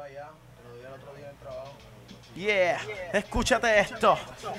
Yeah, escúchate esto.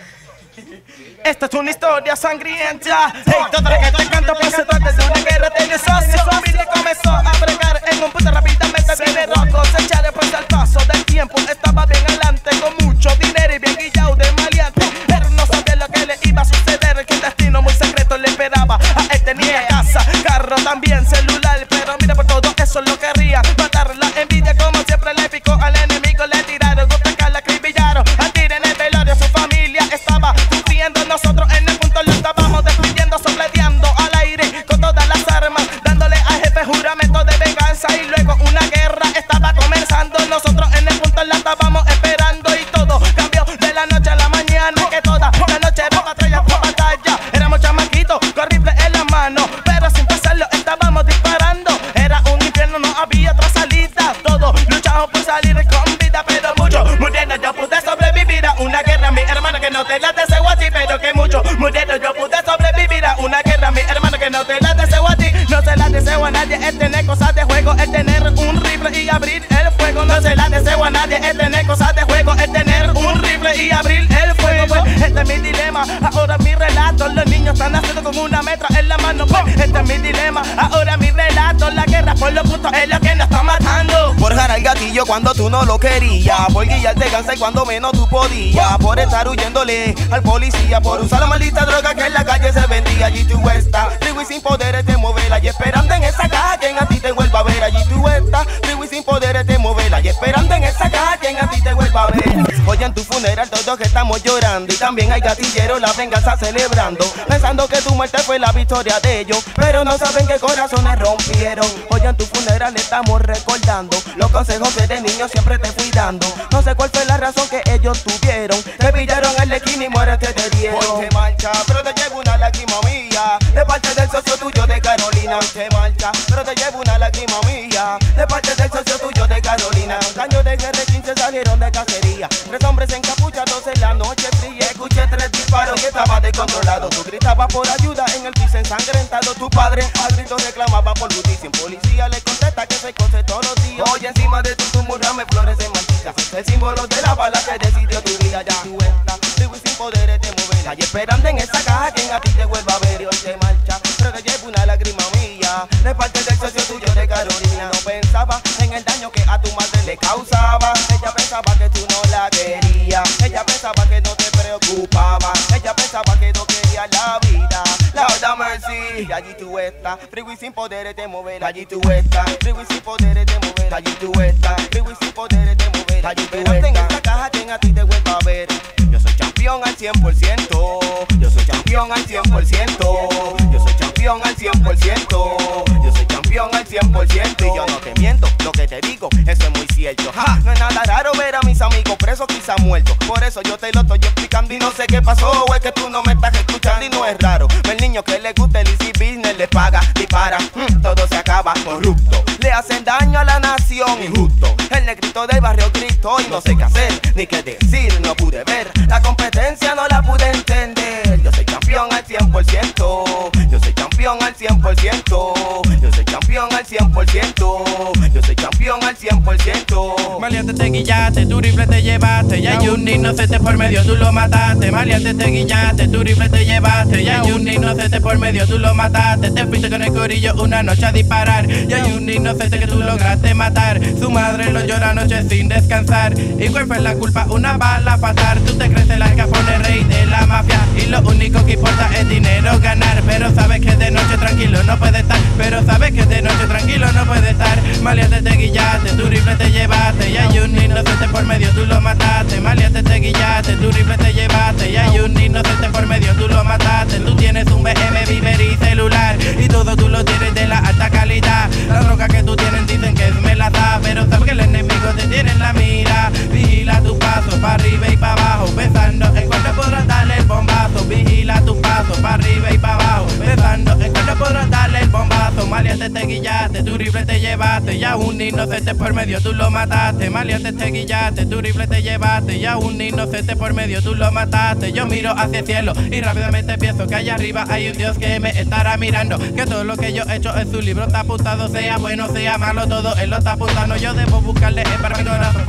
Esta es una historia sangrienta. Hey, todo lo que te canto pues se trata de una guerra. Tiene socio, familia comenzó a bregar en un punto rápidamente viene rojo. Se echa después al paso del tiempo. Estaba bien adelante con mucho dinero y bien guillado de maleante. Pero no sabía lo que le iba a suceder, que el destino muy secreto le esperaba. A él tenía casa, carro, también celular. Pero mira, por todo eso lo quería matar. La envidia como siempre le picó al enemigo. Le tiraron otra cara, la acribillaron. Al tiro en el velorio su familia estaba sufriendo. Nosotros en el punto lo estábamos despidiendo, sopleteando al aire con todas las armas, dándole al jefe juramento de venganza. Y luego una guerra estaba comenzando. Nosotros en el punto la estábamos esperando. Y todo cambió de la noche a la mañana, que toda la noche era batalla por batalla. Éramos chamaquitos con rifles en las manos, pero sin pensarlo estábamos disparando. Era un infierno, no había otra salida. Todos luchamos por salir con vida, pero muchos murieron. Yo pude sobrevivir a una guerra, mi hermano, que no te la deseo a ti, pero que muchos murieron. Yo pude sobrevivir a una guerra, mi hermano, que no te la deseo a ti. No se la deseo a nadie, es tener cosas de juego, es tener un rifle y abrir el fuego. No se la deseo a nadie, es tener cosas de juego, es tener un rifle y abrir el fuego. Pues este es mi dilema, ahora mi relato. Los niños están haciendo con una metra en la mano. Pues este es mi dilema, ahora mi relato. La guerra por los putos es lo que nos está matando. Por jalar el gatillo cuando tú no lo querías, por guillarte cáncer cuando menos tú podías, por estar huyéndole al policía, por usar la maldita droga que en la calle se vendía. Allí tú estás, frío y sin poder te moverla, y esperando en esa caja quien a ti te vuelva a ver. Allí tú estás, frío y sin poder te moverla, y esperando en esa caja quien a ti te vuelva a ver. Hoy en tu funeral todos que estamos llorando, y también hay gatilleros la venganza celebrando, pensando que tu muerte fue la victoria de ellos, pero no saben qué corazones rompieron. Hoy en tu funeral estamos recordando los consejos que de niño siempre te fui dando. No sé cuál fue la razón que ellos tuvieron, te pillaron en la esquina y muerte te dieron. Hoy te marcha, pero te llevo una lágrima mía, de parte del socio tuyo de Carolina. Hoy te marcha, pero te llevo una lágrima mía, de parte del socio tuyo de Carolina. Los años de GR15 salieron de cacería, 3 hombres encapuchados en la noche fría. Escuché 3 disparos y estaba descontrolado. Tú gritabas por ayuda en el piso ensangrentado. Tu padre al grito reclamaba por justicia. En policía le contesta que se cose todos los días. Hoy encima de tu tumor rame flores en manchita, el símbolo de la bala que decidió tu vida. Ya tú estás, vivo y sin poder te moverla, y esperando en esa caja quien a ti te vuelva a ver. Y hoy te marcha, pero te llevo una lágrima mía, de parte del socio tuyo de Carolina. No pensaba en el daño que a tu madre le causaba. Ella pensaba que tú no la querías, ella pensaba que no te preocupaba, ella pensaba que no quería la vida. Lord have mercy, y allí tú estás, frío y sin poder te mover. Allí tú estás, frío y sin poder te mover. Allí tú estás, frío y sin poder te mover. Allí tú estás, en esta caja quien a ti te vuelva a ver. Yo soy campeón al 100%, yo soy campeón al 100%, yo soy campeón al 100%, yo soy campeón al 100%. Y yo no te miento, lo que te digo, eso es muy cierto. Ja, no es nada raro ver a mis amigos presos, quizá muertos. Por eso yo te lo estoy explicando y no sé qué pasó, o es que tú no me estás escuchando. Y no es raro, el niño que le gusta el easy business le paga, dispara, todo se acaba corrupto. Le hacen daño a la nación, injusto. El negrito del barrio gritó y no sé qué hacer, ni qué decir, no pude ver. La competencia no la pude entender. Yo soy campeón al 100%, yo soy campeón al 100%, yo soy campeón al 100%, yo soy campeón al 100%. Maleante te guillaste, tu rifle te llevaste, y hay un inocente por medio, tú lo mataste. Maleante te guillaste, tu rifle te llevaste, y hay un inocente por medio, tú lo mataste. Te fuiste con el corillo una noche a disparar, y hay un inocente que tú lograste matar. Su madre lo llora anoche sin descansar, y cuál fue la culpa, una bala pasar. Tú te crees el Capone, rey de la mafia, y lo único que importa es dinero ganar. Pero sabes que de noche tranquilo no puede estar, pero sabes que de noche tranquilo no puede estar. Maleante te guillaste, tu rifle te llevaste, y hay un inocente por medio, tú lo mataste. Maleante te guillaste, tu rifle te llevaste, y hay un inocente por medio, tú lo mataste. Tú tienes un BM, Viver y celular, y todo tú lo tienes de la alta calidad. La droga que tú tienes dicen que es melata, pero sabes que el enemigo te tiene en la mira. Vigila tu paso, pa' arriba y pa' abajo, pensando en cuándo podrás darle el bombazo. Vigila tu paso, pa' arriba y pa' abajo, pensando en cuándo podrás darle el bombazo. Maleante te guillaste, tu rifle te llevaste, y a un inocente por medio tú lo mataste. Maleante te guillaste, tu rifle te llevaste, y a un inocente por medio tú lo mataste. Yo miro hacia el cielo y rápidamente pienso que allá arriba hay un Dios que me estará mirando, que todo lo que yo he hecho en su libro está apuntado, sea bueno, sea malo, todo él lo está apuntando. Yo debo buscarle para mi corazón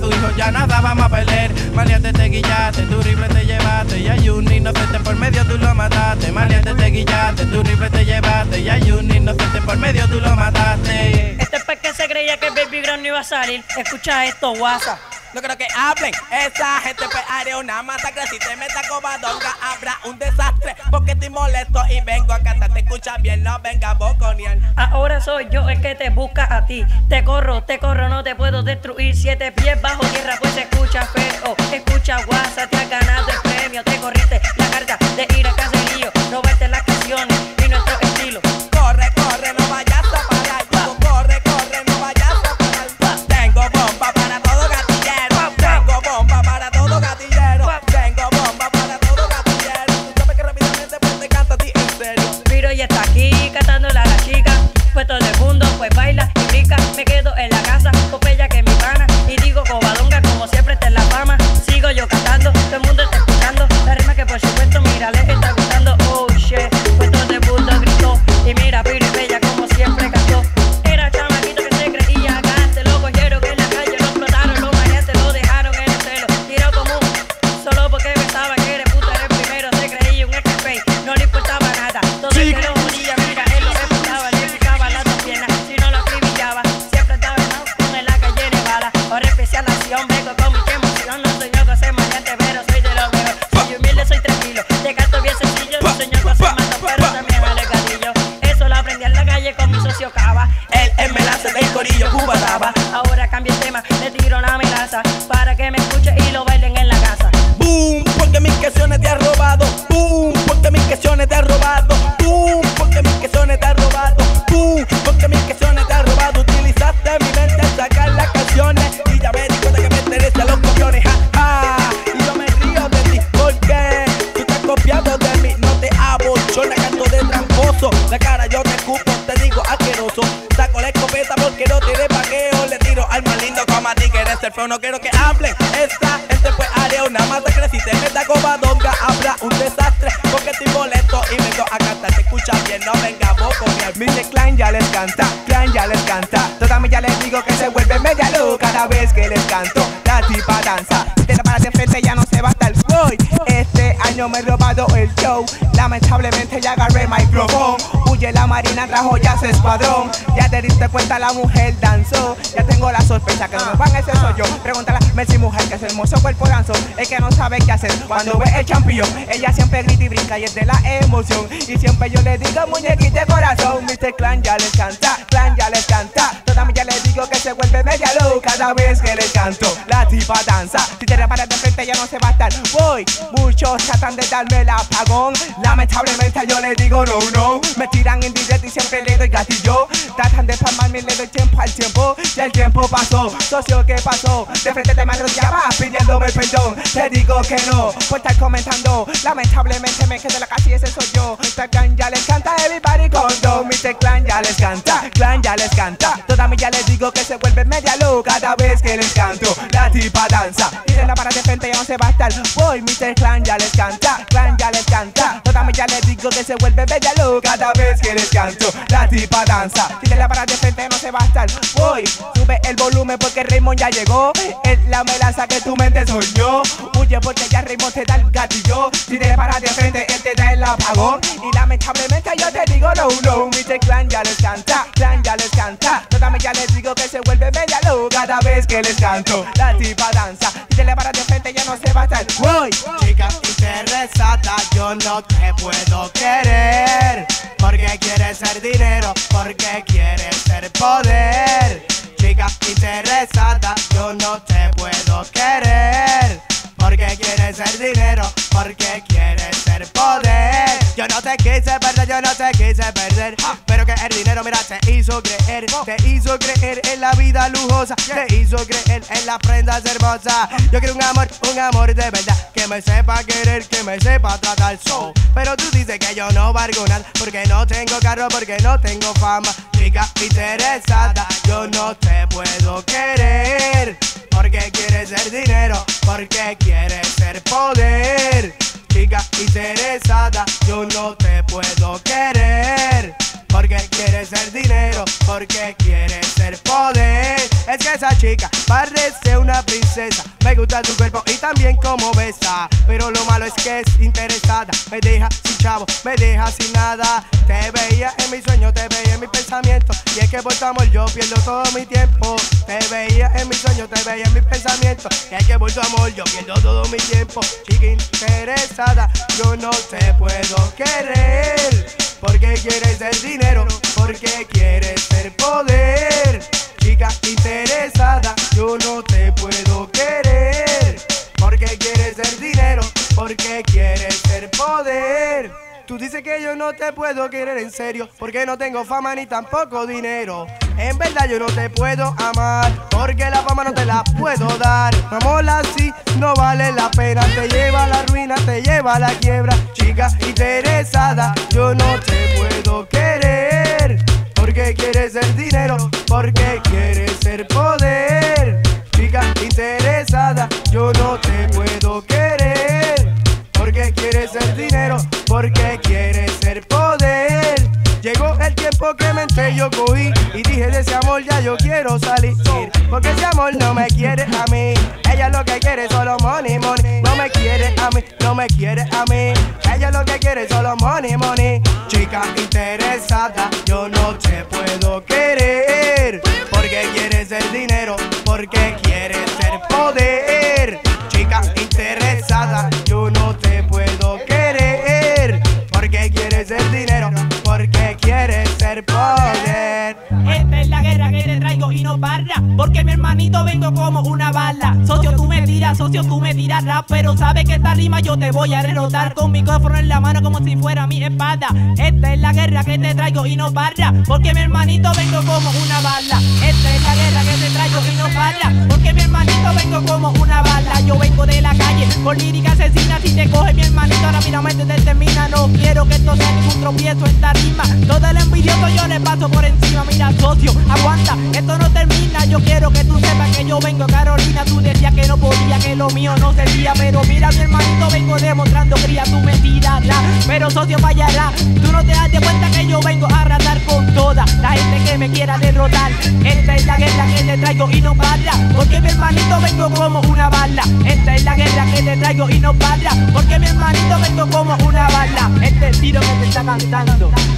tu hijo ya nada vamos a perder. Maleante te guillaste, tu rifle te llevaste y hay un inocente por medio tú lo mataste. Maleante te guillaste, tu rifle te llevaste y hay un inocente por medio tú lo mataste. Este pez que se creía que el Baby Ground no iba a salir. Escucha esto, WhatsApp. No creo que hablen, esa gente pues haré una masacre. Si te metas cobadonga habrá un desastre. Porque estoy molesto y vengo a cantar. Te escuchas bien, no venga a boconear. Ahora soy yo el que te busca a ti. Te corro, no te puedo destruir. 7 pies bajo tierra, pues escucha feo. Escucha WhatsApp, te has ganado el premio. Te corriste la carta de ir a caserío. No verte las canciones y nuestro estilo. Corre, corre, no vayas a parar. Corre, corre, no vayas a parar. Tengo bomba para todo gatillero. Tengo bomba para todo gatillero. Tengo bomba para todo gatillero. Escúchame que rápidamente pues te canto a ti en serio. Piro y está aquí cantándola a la chica. Pues todo el mundo pues baila y brinca. Me quedo en la casa, copella que mi pana. Y digo cobadonga como siempre está en la fama. Sigo yo cantando, todo el mundo está escuchando. La rima que por supuesto mira le está gustando. Oh shit, pues todo el mundo gritó. Y mira Piro y Bella como siempre cantó. Era chamaquito que se creía gante. Lo cogieron en la calle, lo explotaron, los maleantes lo dejaron en el suelo. Tiró como solo porque pensaba que era puta, era el primero. Se creía un escape, no le importaba nada. Todo el que lo jodía, mira, él lo respetaba. Le picaba las 2 piernas, si no lo acribillaba. Siempre estaba en la calle de bala. Ahora especial acción, vengo con mi emoción. No soy yo que soy maleante, pero soy de lo mejor. Soy humilde, soy tranquilo, te canto bien sencillo. No soy yo que soy mato, pero también alegadillo. Eso lo aprendí en la calle con mi socio Cava. El enlace del corillo Cuba Daba. Ahora cambio el tema, le tiro la melaza para que me escuche y lo bailen en la casa. Boom, porque mis canciones te han robado. Boom, porque mis canciones te han robado. Boom, porque mis canciones te han robado. Boom, porque mis canciones te han robado. Utilizaste mi mente al sacar las canciones y ya me di cuenta que me interesa los copiones. Ja, ja. Y yo me río de ti porque tú estás copiando de mí. No te abochona, canto de tramposo. La cara yo te escupo, te digo asqueroso. Saco la escopeta porque no tiene paqueo. Le tiro al más lindo como a ti que eres el feo. No quiero que hablen, esta gente pues haré una masacre. Si te metas cobadonga habrá un desastre. Porque estoy molesto y vengo a cantar. Te escuchas bien, no venga a boconear. Mr. Clan ya les canta, Clan ya les canta. Toda ya les digo que se vuelve media loca cada vez que les canto. La tipa danza, si te la paras de frente ya no se va a estar hoy. Este año me he robado el show. Lamentablemente ya agarré el micrófono. Huye la marina, trajo ya su escuadrón. Ya te diste cuenta, la mujer danzó. Ya tengo la sospecha que no me van, ese soy yo. Pregúntale a Messi mujer que es hermoso cuerpo danzó. El que no sabe qué hacer cuando ve el champion. Ella siempre grita y brinca y es de la emoción. Y siempre yo le digo muñequita de corazón. Mr. Clan ya les canta, Clan ya les canta. Toda ya les digo que se vuelve media loca cada vez que les canto. La tipa danza, si te reparas de frente ya no se va a estar. Voy, muchos tratan de darme el apagón. Lamentablemente yo les digo no, no. Me tiran en directo y siempre le doy gatillo. Tratan de spammarme y le doy tiempo al tiempo. Ya el tiempo pasó, socio, ¿qué pasó? De frente te me arrodillaba pidiéndome perdón. Te digo que no, por estar comentando. Lamentablemente me quedé en la casa y ese soy yo. Mr. Clan ya les canta, everybody condom. Mr. Clan ya les canta, Clan ya les canta. Toda ya les digo que se vuelve media loca cada vez que les canto. La tipa danza, y de la para de frente ya no se va a estar. Voy, Mr. Clan ya les canta, Clan ya les canta. Toda ya les digo que se vuelve media loca cada vez que les canto. La tipa danza, y de la para de frente ya no se va a estar. Voy, sube el volumen porque Raymond ya llegó. Es la melaza que tu mente soñó. Huye porque ya Raymond te da el gatillo. Si te paras de frente él te da el apagón. Y lamentablemente yo te digo no, no. Mr. Clan ya les canta, Clan ya les canta. Toda ya les digo que se vuelve media loca cada vez que les canto. La tipa danza, si te le paras de frente ya no se va a estar. Voy, Chica interesada, yo no te puedo querer. Porque quieres ser dinero, porque quieres ser poder. Chica interesada, yo no te puedo querer. Porque quieres ser dinero, porque quieres ser poder. Yo no te quise perder, yo no te quise perder. Pero que el dinero, mira, te hizo creer. Te hizo creer en la vida lujosa. Te hizo creer en las prendas hermosas. Yo quiero un amor de verdad. Que me sepa querer, que me sepa tratar so. Pero tú dices que yo no valgo nada. Porque no tengo carro, porque no tengo fama. Chica interesada, yo no te puedo querer. Porque quieres ser dinero, porque quieres ser poder. Chica interesada, yo no te puedo querer. Porque quieres ser dinero, porque quieres ser poder. Es que esa chica parece una princesa. Me gusta tu cuerpo y también como besa. Pero lo malo es que es interesada. Me deja sin chavo, me deja sin nada. Te veía en mi sueño, te veía en mi pensamiento. Y es que por tu amor yo pierdo todo mi tiempo. Te veía en mi sueño, te veía en mi pensamiento. Y es que por tu amor yo pierdo todo mi tiempo. Chica interesada, yo no te puedo querer. Porque quieres el dinero, porque quieres ser poder. Chica interesada, yo no te puedo querer. Porque quieres el dinero, porque quieres ser poder. Tú dices que yo no te puedo querer en serio, porque no tengo fama ni tampoco dinero. En verdad yo no te puedo amar, porque la fama no te la puedo dar. Un amor así no vale la pena, te lleva a la ruina, te lleva a la quiebra. Chica interesada, yo no te puedo querer. Porque quieres el dinero, porque quieres ser poder. Chica interesada, yo no te puedo querer. Porque quieres el dinero, porque quieres ser poder. Llegó el tiempo que mente yo cogí y dije de ese amor ya yo quiero salir. Porque ese amor no me quiere a mí. Ella lo que quiere es solo money, money. No me quiere a mí, no me quiere a mí. Ella lo que quiere es solo money, money. Chica interesada, yo no te puedo querer. Porque quieres el dinero, porque quieres ser poder. Chica interesada, yo no te puedo querer. Porque quieres el dinero, porque quieres ser poder. Esta es la guerra que te traigo y no barra. Porque mi hermanito vengo como una bala. Socio tú me tiras rap. Pero sabes que esta rima yo te voy a derrotar. Con mi micrófono en la mano como si fuera mi espada. Esta es la guerra que te traigo y no barra. Porque mi hermanito vengo como una bala. Esta es la guerra que te traigo y no barra. Porque mi hermanito vengo como una bala. Yo vengo de la calle con lírica asesina. Si te coge mi hermanito rápidamente te termina. No quiero que esto sea ningún tropiezo esta rima. Todo el envidioso yo le paso por encima. Mira socio, aguanta, esto no termina. Yo quiero que tú sepas que yo vengo Carolina. Tú decías que no podía, que lo mío no servía. Pero mira mi hermanito vengo demostrando cría tu mentira. Pero socio fallará. Tú no te das de cuenta que yo vengo a arrasar con toda la gente que me quiera derrotar. Esta es la guerra que te traigo y no para. Porque mi hermanito vengo como una bala. Esta es la guerra que te traigo y no para. Porque mi hermanito vengo como una bala. Este es el tiro que te está cantando.